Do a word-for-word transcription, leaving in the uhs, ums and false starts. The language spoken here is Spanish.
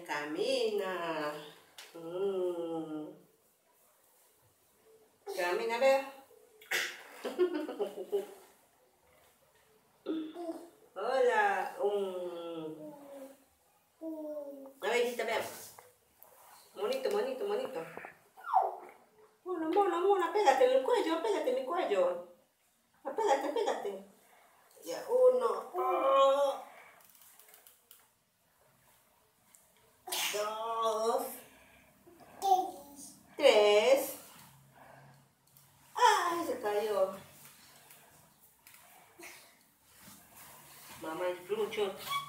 camina. Mm. Camina, a ver. Hola. Um. A ver, Gita, vea. Monito, monito, monito. Mona, mona, mona, pégate en el cuello, pégate en mi cuello. Pégate, pégate. Ya, uno. Oh. Dos. Tres. Ay, se cayó. Mamá es mucho.